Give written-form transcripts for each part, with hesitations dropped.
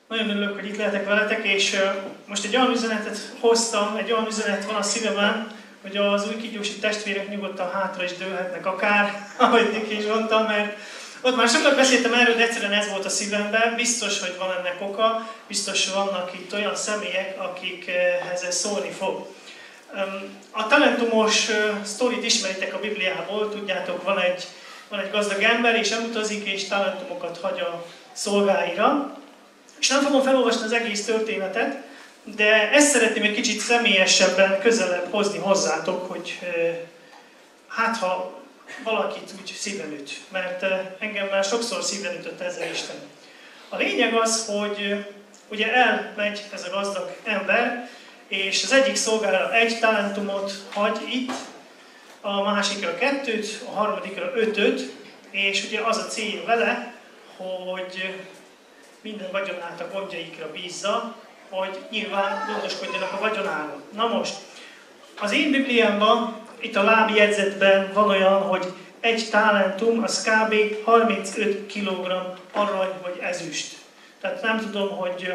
Nagyon örülök, hogy itt lehetek veletek, és most egy olyan üzenetet hoztam, egy olyan üzenet van a szívemben, hogy az új kígyósi testvérek nyugodtan hátra is dőlhetnek akár, ahogy Niki is mondta, mert ott már sokat beszéltem erről, de egyszerűen ez volt a szívemben. Biztos, hogy van ennek oka, biztos vannak itt olyan személyek, akikhez ez szólni fog. A talentumos sztorit ismeritek a Bibliából, tudjátok, van egy gazdag ember, és elutazik, és talentumokat hagy a szolgáira. És nem fogom felolvasni az egész történetet, de ezt szeretném egy kicsit személyesebben, közelebb hozni hozzátok, hogy hát ha valakit úgy szíven üt, mert engem már sokszor szíven ütött ezzel Isten. A lényeg az, hogy ugye elmegy ez a gazdag ember, és az egyik szolgára 1 talentumot hagy itt, a másikra 2, a harmadikra 5, és ugye az a cél vele, hogy minden vagyonát a gondjaikra bízza, hogy nyilván gondoskodjanak a vagyonáról. Na most, az én Bibliámban, itt a lábjegyzetben van olyan, hogy 1 talentum, az kb. 35 kg arany vagy ezüst. Tehát nem tudom, hogy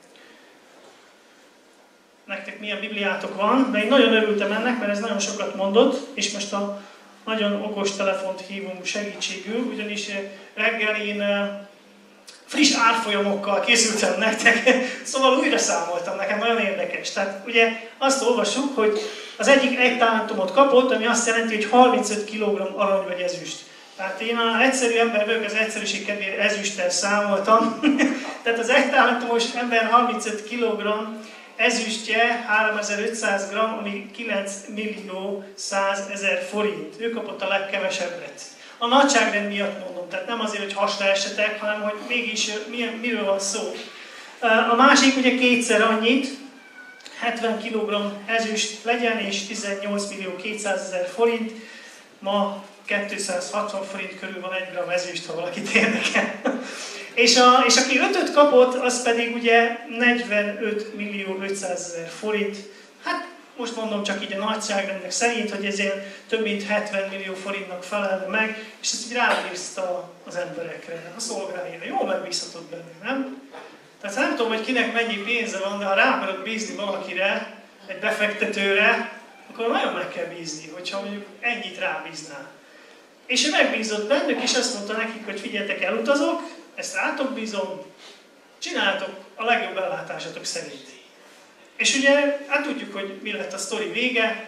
nektek milyen Bibliátok van, de én nagyon örültem ennek, mert ez nagyon sokat mondott, és most a nagyon okos telefont hívom segítségül, ugyanis reggel én friss árfolyamokkal készültem nektek, szóval újra számoltam, nekem nagyon érdekes. Tehát ugye azt olvassuk, hogy az egyik 1 talentumot kapott, ami azt jelenti, hogy 35 kg arany vagy ezüst. Tehát én az egyszerű ember vagyok, az egyszerűség kedvéért ezüsttel számoltam. Tehát az 1 talentumos ember 35 kg ezüstje 3500 g, ami 9.100.000 forint. Ő kapott a legkevesebbet. A nagyságrend miatt mondom, tehát nem azért, hogy hasra esetek, hanem hogy mégis miről van szó. A másik ugye 2-szer annyit, 70 kg ezüst legyen, és 18.200.000 forint. Ma 260 forint körül van 1 g ezüst, ha valakit érdekel. És aki 5-öt kapott, az pedig ugye 45.500.000 forint. Hát most mondom csak így a nagyságrendek szerint, hogy ezért több mint 70 millió forintnak felelne meg, és ezt így rábízta az emberekre, a szolgáira. Jól megbízhatott benne, nem? Tehát nem tudom, hogy kinek mennyi pénze van, de ha rá akarod bízni valakire, egy befektetőre, akkor nagyon meg kell bízni, hogyha mondjuk ennyit rábíznál. És ő megbízott bennük, és azt mondta nekik, hogy figyeljetek, elutazok, ezt rátok bízom, csináltok a legjobb ellátásatok szerint. És ugye, hát tudjuk, hogy mi lett a sztori vége.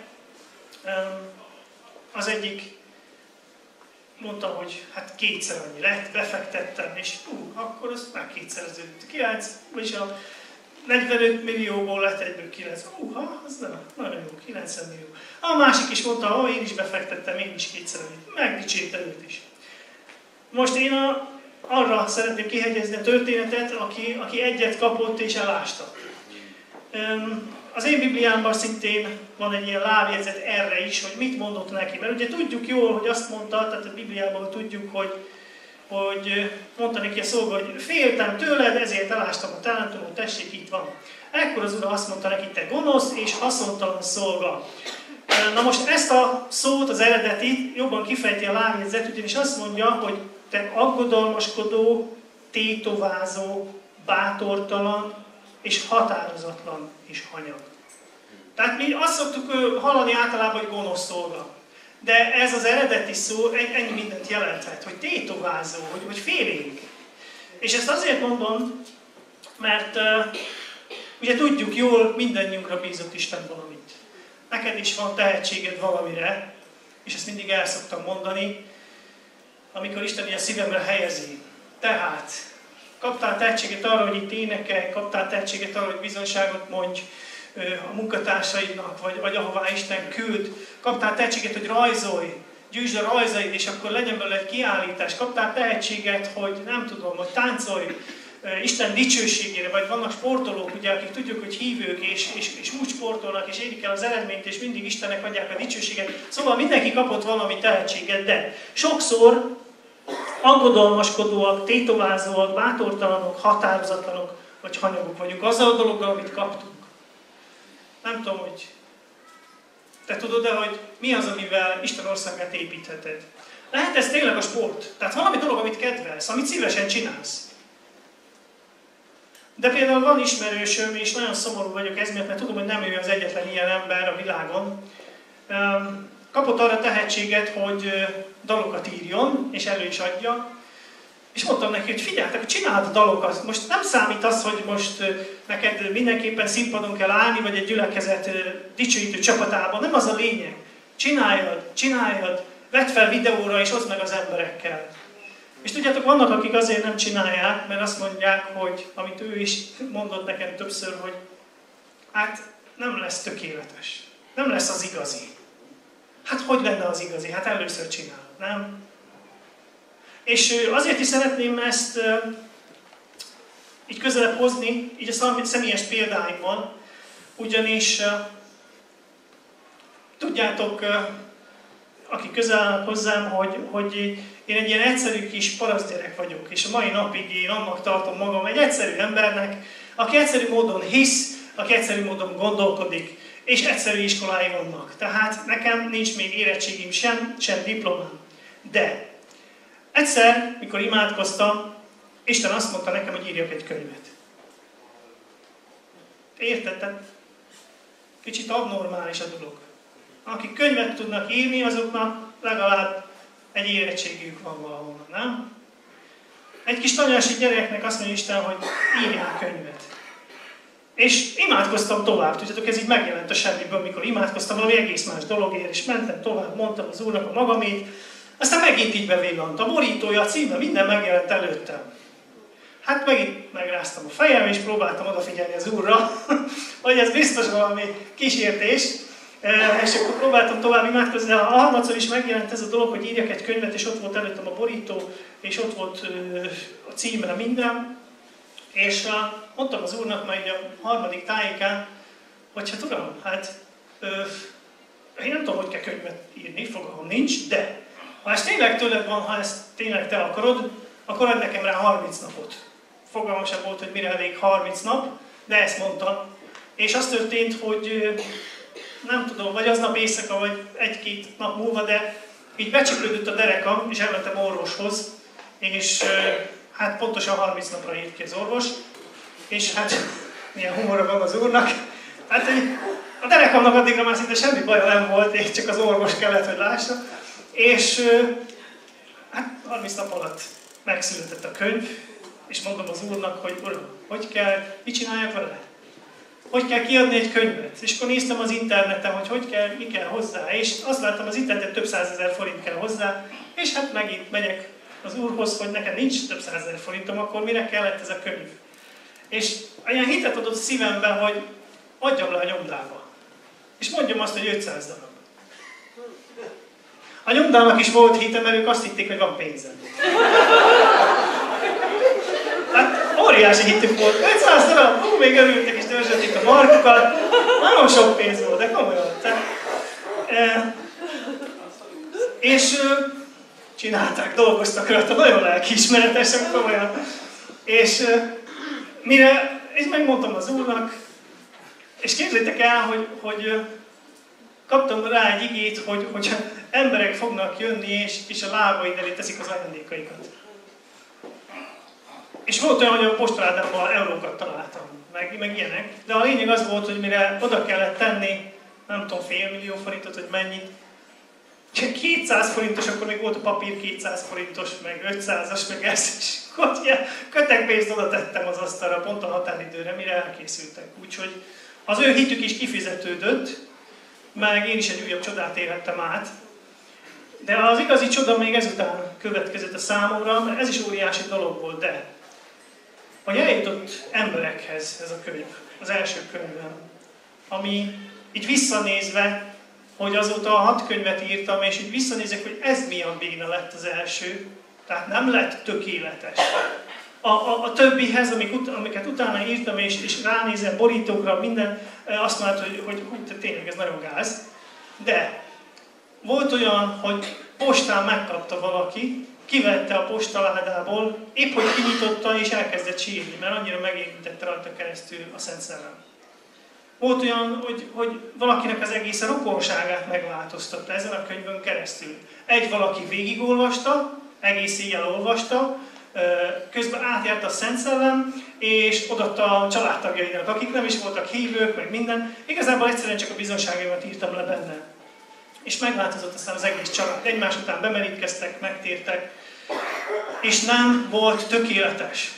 Az egyik mondta, hogy hát 2-szer annyi lett, befektettem, és akkor az már 2-szereződött. 9, vagyis a 45 millióból lett egyből 9. Az nagyon jó, 90 millió. A másik is mondta, hogy én is befektettem, én is 2-szer annyit. Megdicsérte őt is. Most én arra szeretném kihegyezni a történetet, aki 1 kapott és elásta. Az én Bibliámban szintén van egy ilyen lábjegyzet erre is, hogy mit mondott neki. Mert ugye tudjuk jól, hogy azt mondta, tehát a Bibliában tudjuk, hogy mondta neki a szolga, hogy féltem tőled, ezért elástam a talentumot, tessék, itt van. Ekkor az Ura azt mondta neki, te gonosz és haszontalan szolga. Na most ezt a szót, az eredetit jobban kifejti a lábjegyzet, ugyanis azt mondja, hogy te aggodalmaskodó, tétovázó, bátortalan és határozatlan és hanyag. Tehát mi azt szoktuk hallani általában, hogy gonosz szolga. De ez az eredeti szó ennyi mindent jelenthet, hogy tétovázó, hogy félénk. És ezt azért mondom, mert ugye tudjuk jól, mindannyiunkra bízott Isten valamit. Neked is van tehetséged valamire, és ezt mindig el szoktam mondani, amikor Isten ilyen szívemre helyezi. Tehát kaptál tehetséget arra, hogy itt énekelj, kaptál tehetséget arra, hogy bizonyságot mondj a munkatársaidnak, vagy ahová Isten küld. Kaptál tehetséget, hogy rajzolj, gyűjtsd a rajzaid, és akkor legyen belőle egy kiállítás. Kaptál tehetséget, hogy nem tudom, hogy táncolj Isten dicsőségére, vagy vannak sportolók, ugye, akik tudjuk, hogy hívők, és úgy sportolnak, és érik el az eredményt, és mindig Istennek adják a dicsőséget. Szóval mindenki kapott valami tehetséget, de sokszor aggodalmaskodóak, tétovázóak, bátortalanok, határozatlanok, vagy hanyagok vagyunk azzal a dologgal, amit kaptunk. Nem tudom, hogy te tudod-e, hogy mi az, amivel Isten országát építheted. Lehet ez tényleg a sport. Tehát valami dolog, amit kedvelsz, amit szívesen csinálsz. De például van ismerősöm, és nagyon szomorú vagyok ezért, mert tudom, hogy nem ő az egyetlen ilyen ember a világon. Kapott arra tehetséget, hogy dalokat írjon, és elő is adja. És mondtam neki, hogy figyeltek, csináld a dalokat. Most nem számít az, hogy most neked mindenképpen színpadon kell állni, vagy egy gyülekezet dicsőítő csapatában. Nem az a lényeg. Csináljad, vedd fel videóra, és oszd meg az emberekkel. És tudjátok, vannak, akik azért nem csinálják, mert azt mondják, hogy, amit ő is mondott nekem többször, hogy hát nem lesz tökéletes. Nem lesz az igazi. Hát hogy lenne az igazi? Hát először csinálod, nem? És azért is szeretném ezt így közelebb hozni, így a személyes példáimmal, ugyanis tudjátok, aki közel áll hozzám, hogy én egy ilyen egyszerű kis parasztgyerek vagyok, és a mai napig én annak tartom magam egy egyszerű embernek, aki egyszerű módon hisz, aki egyszerű módon gondolkodik, és egyszerű iskolái vannak. Tehát nekem nincs még érettségim sem diplomám. De egyszer, mikor imádkoztam, Isten azt mondta nekem, hogy írjak egy könyvet. Érted? Tehát kicsit abnormális a dolog. Akik könyvet tudnak írni, azoknak legalább egy érettségük van valahol, nem? Egy kis tanulási gyereknek azt mondja Isten, hogy írjál könyvet. És imádkoztam tovább, tudjátok, ez így megjelent a semmiből, amikor imádkoztam valami egész más dologért, és mentem tovább, mondtam az Úrnak a magamét, aztán megint így bevillant. A borítója, a címe, minden megjelent előttem. Hát megint megráztam a fejem, és próbáltam odafigyelni az Úrra, hogy ez biztos valami kísértés, és akkor próbáltam tovább imádkozni, de a harmadszor is megjelent ez a dolog, hogy írjak egy könyvet, és ott volt előttem a borító, és ott volt a címre minden, és mondtam az Úrnak majd a harmadik tájékán, hogy hát Uram, hát én nem tudom, hogy kell könyvet írni, fogalmam nincs, de ha ez tényleg tőled van, ha ezt tényleg te akarod, akkor adj nekem rá 30 napot. Fogalmam sem volt, hogy mire elég 30 nap, de ezt mondtam. És az történt, hogy nem tudom, vagy aznap éjszaka, vagy egy-két nap múlva, de így becsiklődött a derekam, és elmentem orvoshoz, és hát pontosan 30 napra írt ki az orvos, és hát milyen humora van az Úrnak. Hát a derekamnak addigra már szinte semmi baja nem volt, és csak az orvos kellett, hogy lássa. És hát 30 nap alatt megszületett a könyv, és mondom az Úrnak, hogy Uram, hogy kell, mit csináljak vele? Hogy kell kiadni egy könyvet? És akkor néztem az interneten, hogy kell, mi kell hozzá, és azt láttam, az interneten több 100 000 forint kell hozzá, és hát megint megyek az Úrhoz, hogy nekem nincs több 100 000 forintom, akkor mire kellett ez a könyv? És olyan hitet adott szívembe, hogy adjam le a nyomdába. És mondjam azt, hogy 500 darab. A nyomdának is volt hite, mert ők azt hitték, hogy van pénzem. Hát óriási hitük volt. 500 darab, még örültek és törzsötték a markukat. Nagyon sok pénz volt, de komolyan. És csinálták, dolgoztak rajta, nagyon lelkiismeretesek, komolyan. És és megmondtam az Úrnak, és képzeljétek el, hogy kaptam rá egy igét, hogy emberek fognak jönni, és a lábaid elé teszik az ajándékaikat. És volt olyan, hogy a postaládámban eurókat találtam, meg ilyenek. De a lényeg az volt, hogy mire oda kellett tenni, nem tudom, $500 000 forintot, hogy mennyit. 200 forintos, akkor még volt a papír 200 forintos, meg 500-as, meg ez is. Ott ilyen kötekpénzt oda tettem az asztalra, pont a határidőre, mire elkészültek. Úgyhogy az ő hitük is kifizetődött, meg én is egy újabb csodát élhettem át. De az igazi csoda még ezután következett a számomra, mert ez is óriási dolog volt, de hogy eljutott emberekhez ez a könyv, az első könyvem, ami így visszanézve, hogy azóta 6 könyvet írtam, és így visszanézek, hogy ez milyen béna lett az első, tehát nem lett tökéletes. A többihez, amiket utána írtam, és ránézem borítókra, minden, azt mondta, hogy tényleg ez nagyon gáz. De volt olyan, hogy postán megkapta valaki, kivette a postaládából, épp hogy kinyitotta és elkezdett sírni, mert annyira megérintette rajta keresztül a Szent Szellem. Volt olyan, hogy valakinek az egész rokonságát megváltoztatta ezen a könyvön keresztül. Valaki végigolvasta, egész éjjel olvasta, közben átjárt a Szent Szellem, és odaadta a családtagjainak, akik nem is voltak hívők, meg minden. Igazából egyszerűen csak a bizonságaimat írtam le benne. És megváltozott aztán az egész család. Egymás után bemerítkeztek, megtértek, és nem volt tökéletes.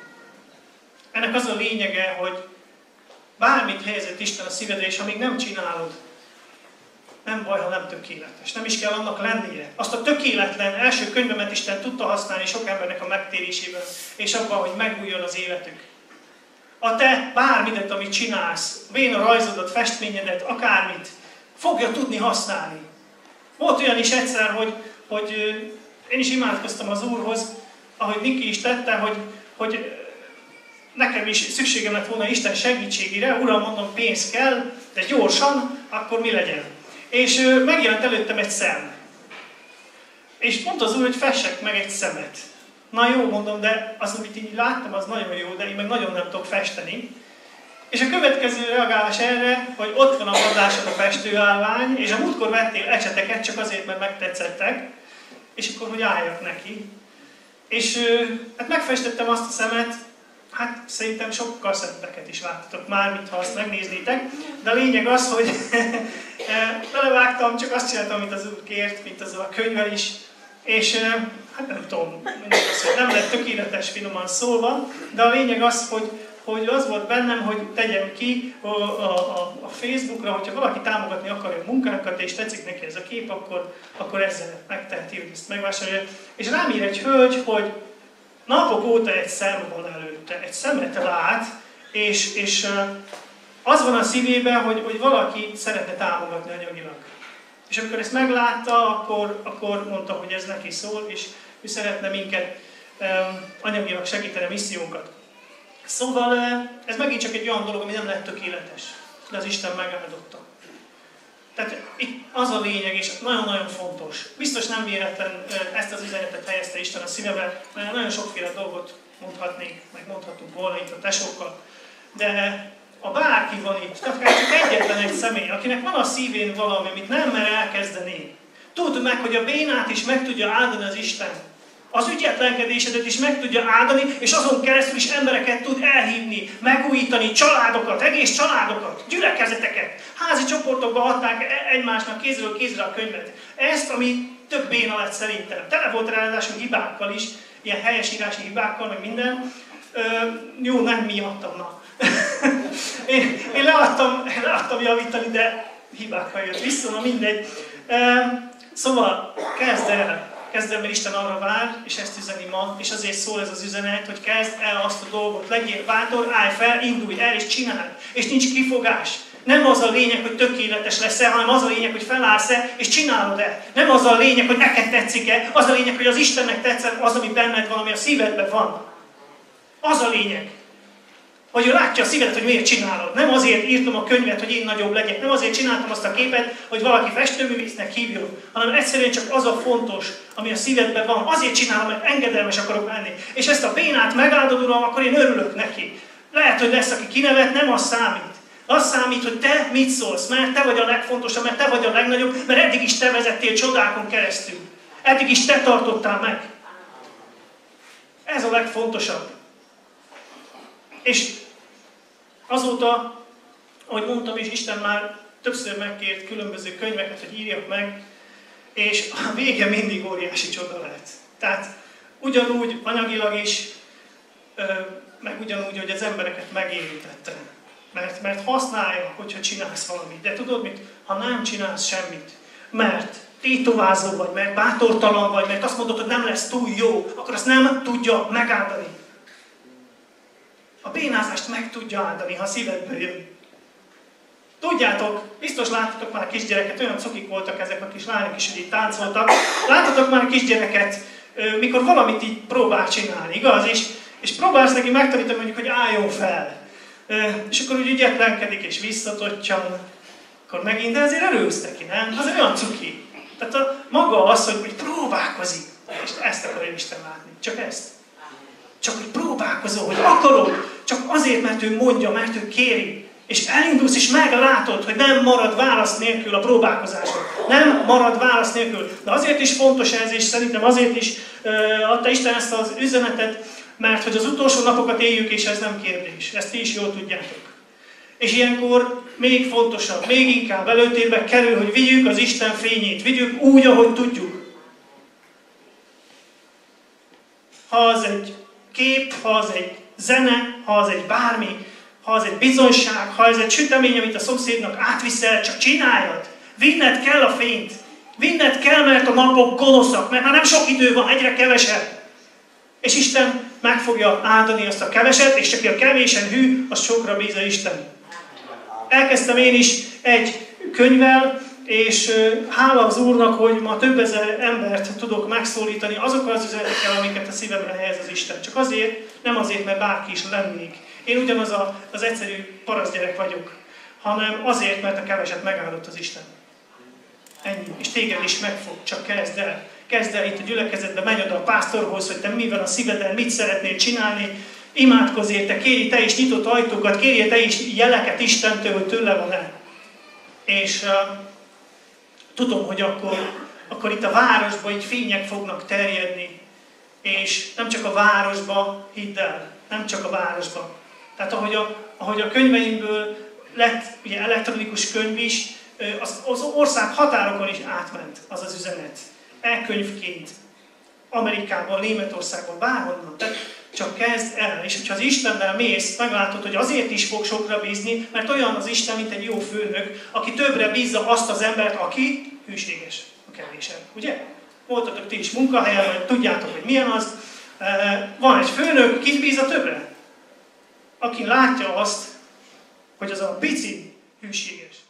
Ennek az a lényege, hogy bármit helyezett Isten a szívedre, és amíg nem csinálod, nem baj, ha nem tökéletes. Nem is kell annak lennie. Azt a tökéletlen első könyvemet Isten tudta használni sok embernek a megtérésében, és abban, hogy megújjon az életük. A te bármidet, amit csinálsz, véna rajzodat, festményedet, akármit, fogja tudni használni. Volt olyan is egyszer, hogy én is imádkoztam az Úrhoz, ahogy Niki is tette, hogy nekem is szükségem lett volna Isten segítségére, Uram, mondom, pénz kell, de gyorsan, akkor mi legyen? És megjelent előttem egy szem. És mondta az Úr, hogy fessek meg egy szemet. Na jó, mondom, de az, amit így láttam, az nagyon jó, de én meg nagyon nem tudok festeni. És a következő reagálás erre, hogy ott van a padlásod a festőállvány, és a múltkor vettél ecseteket csak azért, mert megtetszettek, és akkor, hogy álljak neki. És hát megfestettem azt a szemet, hát szerintem sokkal szebbeket is láttatok már, mintha azt megnéznétek, de a lényeg az, hogy belevágtam, csak azt csináltam, amit az Úr kért, mint azzal a könyvvel is, és hát nem tudom, nem lett tökéletes, finoman szólva, de a lényeg az, hogy az volt bennem, hogy tegyem ki a Facebookra, hogyha valaki támogatni akarja a munkánkat, és tetszik neki ez a kép, akkor ezzel megteheti, hogy ezt megvásárolja. És rám ír egy hölgy, hogy napok óta egy szem van előtte, egy szemet lát, és az van a szívében, hogy valaki szeretne támogatni anyagilag. És amikor ezt meglátta, akkor mondta, hogy ez neki szól, és ő szeretne minket anyagilag segíteni a missziónkat. Szóval ez megint csak egy olyan dolog, ami nem lehet tökéletes, de az Isten megáldotta. Tehát itt az a lényeg, és nagyon-nagyon fontos. Biztos nem véletlen ezt az üzenetet helyezte Isten a szívemre, mert nagyon sokféle dolgot mondhatnék, meg mondhatunk volna itt a tesókkal. De ha bárki van itt, tehát csak egyetlen egy személy, akinek van a szívén valami, amit nem mer elkezdeni, tudd meg, hogy a bénát is meg tudja áldani az Isten. Az ügyetlenkedésedet is meg tudja áldani, és azon keresztül is embereket tud elhívni, megújítani, családokat, egész családokat, gyülekezeteket. Házi csoportokba adták egymásnak kézről kézre a könyvet. Ezt, ami több béna lett szerintem. Tele volt ráadásul hibákkal is, ilyen helyesírási hibákkal, meg minden. Jó, nem miattam, na. Én leadtam javítani, de hibákkal jött vissza, na mindegy. Szóval kezd el, mert Isten arra vár, és ezt üzeni ma, és azért szól ez az üzenet, hogy kezd el azt a dolgot, legyél bátor, állj fel, indulj el, és csináld, és nincs kifogás. Nem az a lényeg, hogy tökéletes lesz-e, hanem az a lényeg, hogy felállsz-e, és csinálod-e. Nem az a lényeg, hogy neked tetszik-e, az a lényeg, hogy az Istennek tetszett az, ami benned van, ami a szívedben van. Az a lényeg. Hogy ő látja a szívedet, hogy miért csinálod. Nem azért írtam a könyvet, hogy én nagyobb legyek, nem azért csináltam azt a képet, hogy valaki festőművésznek hívjon, hanem egyszerűen csak az a fontos, ami a szívedben van. Azért csinálom, mert engedelmes akarok lenni. És ezt a bénát megáldod, Uram, akkor én örülök neki. Lehet, hogy lesz, aki kinevet, nem az számít. Az számít, hogy te mit szólsz, mert te vagy a legfontosabb, mert te vagy a legnagyobb, mert eddig is te vezettél csodákon keresztül. Eddig is te tartottál meg. Ez a legfontosabb. És azóta, ahogy mondtam is, Isten már többször megkért különböző könyveket, hogy írjak meg, és a vége mindig óriási csoda lett. Tehát ugyanúgy anyagilag is, meg ugyanúgy, hogy az embereket megérintettem. Mert használja, hogyha csinálsz valamit. De tudod mit? Ha nem csinálsz semmit, mert tétovázó vagy, mert bátortalan vagy, mert azt mondod, hogy nem lesz túl jó, akkor azt nem tudja megáldani. A bénázást meg tudja áldani, ha szívedből jön. Tudjátok, biztos láttatok már kisgyereket, olyan cukik voltak ezek a kis lányok is, hogy itt táncoltak. Láttatok már kisgyereket, mikor valamit így próbál csinálni, igaz? És próbálsz neki megtanítani, mondjuk, hogy álljon fel. És akkor úgy ügyetlenkedik és visszatottyan, akkor megint, de azért örülsz neki, nem? Az olyan cuki. Tehát maga az, hogy próbálkozik. És ezt akarja Isten látni. Csak ezt. Csak hogy próbálkozol, hogy akarod, csak azért, mert ő mondja, mert ő kéri. És elindulsz, és meglátod, hogy nem marad válasz nélkül a próbálkozáson. Nem marad válasz nélkül. De azért is fontos ez, és szerintem azért is adta Isten ezt az üzenetet, mert hogy az utolsó napokat éljük, és ez nem kérdés. Ezt ti is jól tudjátok. És ilyenkor még fontosabb, még inkább előtérbe kerül, hogy vigyük az Isten fényét. Vigyük úgy, ahogy tudjuk. Ha az egy kép, ha az egy zene, ha az egy bármi, ha az egy bizonyság, ha ez egy sütemény, amit a szomszédnak átviszel, csak csináljad. Vinned kell a fényt. Vinned kell, mert a napok gonoszak, mert már nem sok idő van, egyre kevesebb. És Isten meg fogja áldani azt a keveset, és aki a kevésen hű, az sokra bízza Isten. Elkezdtem én is egy könyvvel, és hála az Úrnak, hogy ma több ezer embert tudok megszólítani azokkal az üzenetekkel, amiket a szívemre helyez az Isten. Csak azért, nem azért, mert bárki is lennék. Én ugyanaz az egyszerű parasztgyerek vagyok, hanem azért, mert a keveset megáldott az Isten. Ennyi. És téged is megfog, csak kezd el. Kezd el itt a gyülekezetbe, menj oda a pásztorhoz, hogy te mivel a szíveden mit szeretnél csinálni, imádkozz érte, kérj te is nyitott ajtókat, kérj te is jeleket Istentől, hogy tőle van-e. És tudom, hogy akkor itt a városban így fények fognak terjedni, és nem csak a városba, hidd el, nem csak a városba. Tehát ahogy a könyveimből lett ugye elektronikus könyv is, az ország határokon is átment az az üzenet. E-könyvként, Amerikában, Németországban, bárhonnan. Tehát csak kezd el. És hogyha az Istennel mész, meglátod, hogy azért is fog sokra bízni, mert olyan az Isten, mint egy jó főnök, aki többre bízza azt az embert, aki hűséges a kevésen. Ugye? Voltatok ti is munkahelyen, vagy tudjátok, hogy milyen az. Van egy főnök, kit bízza többre? Aki látja azt, hogy az a pici hűséges.